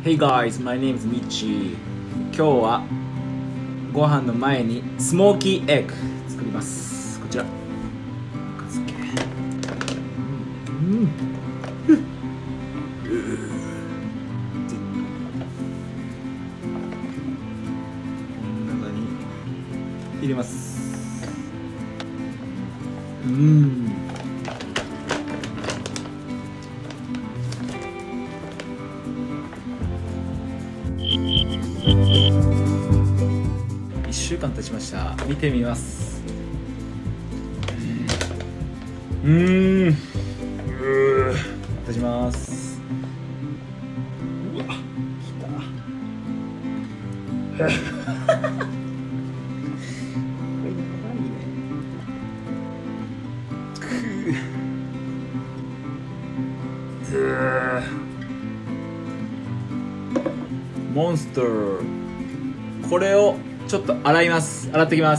Hey guys, my name is Michi。今日はご飯の前にスモーキーエッグ作ります。こちら。この中に入れます。1週間経ちました。見てみます。いただきます。うわ、きた。これやばいね。モンスター。これをちょっと洗います。洗ってきます。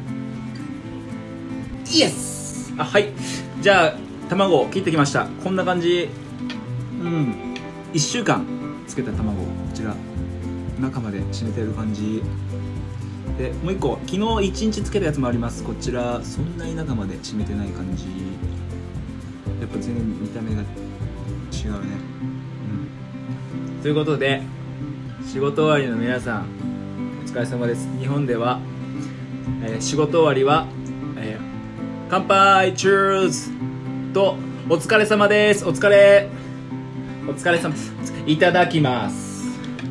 イエス。はい。じゃあ卵切ってきました。こんな感じ。1週間つけた卵、こちら中まで染めてる感じで、もう1個昨日1日つけたやつもあります。こちらそんなに中まで染めてない感じ。やっぱ全然見た目が違うね。ということで、仕事終わりの皆さんお疲れ様です。日本では、仕事終わりは、乾杯チューズとお疲れ様です。お疲れ様です。いただきます。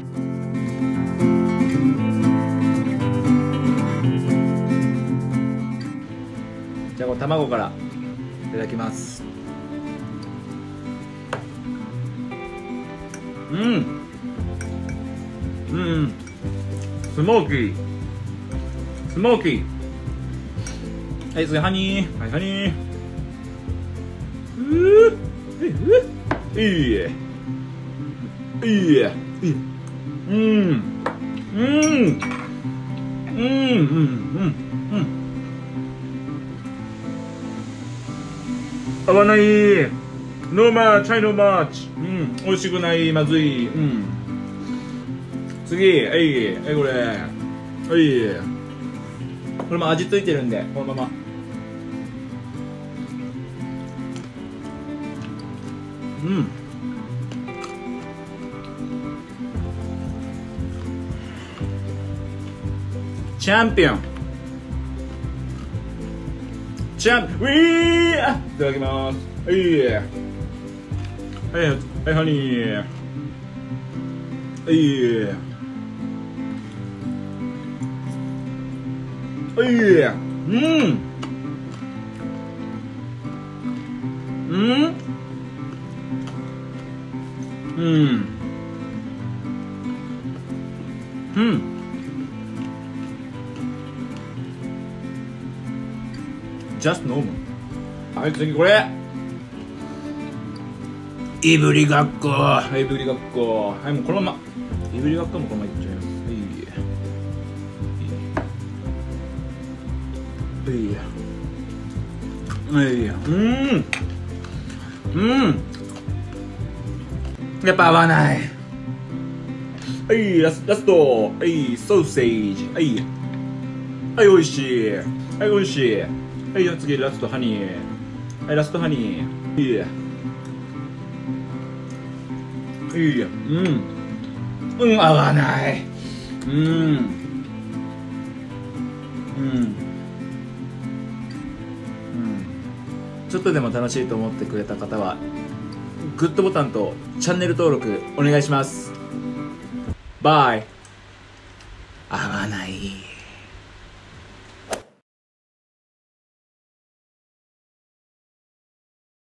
じゃあこの卵からいただきます。スモーキー。はい、次ハニー。はい、ハニー。合わない。ノーマーチ、チャイノーマーチ。美味しくない、まずい。次、これ。これも味ついてるんで、このまま。チャンピオン。ウィー。いただきます。はい、ハニー。Just normal。はい、次これ。いぶりがっこ。はい、もうこのまま。いぶりがっこもこのままいっちゃいます。やっぱ合わない。ラスト。ソーセージ。美味しい。次ラストハニー。合わない。ちょっとでも楽しいと思ってくれた方はグッドボタンとチャンネル登録お願いします。バイ。合わない。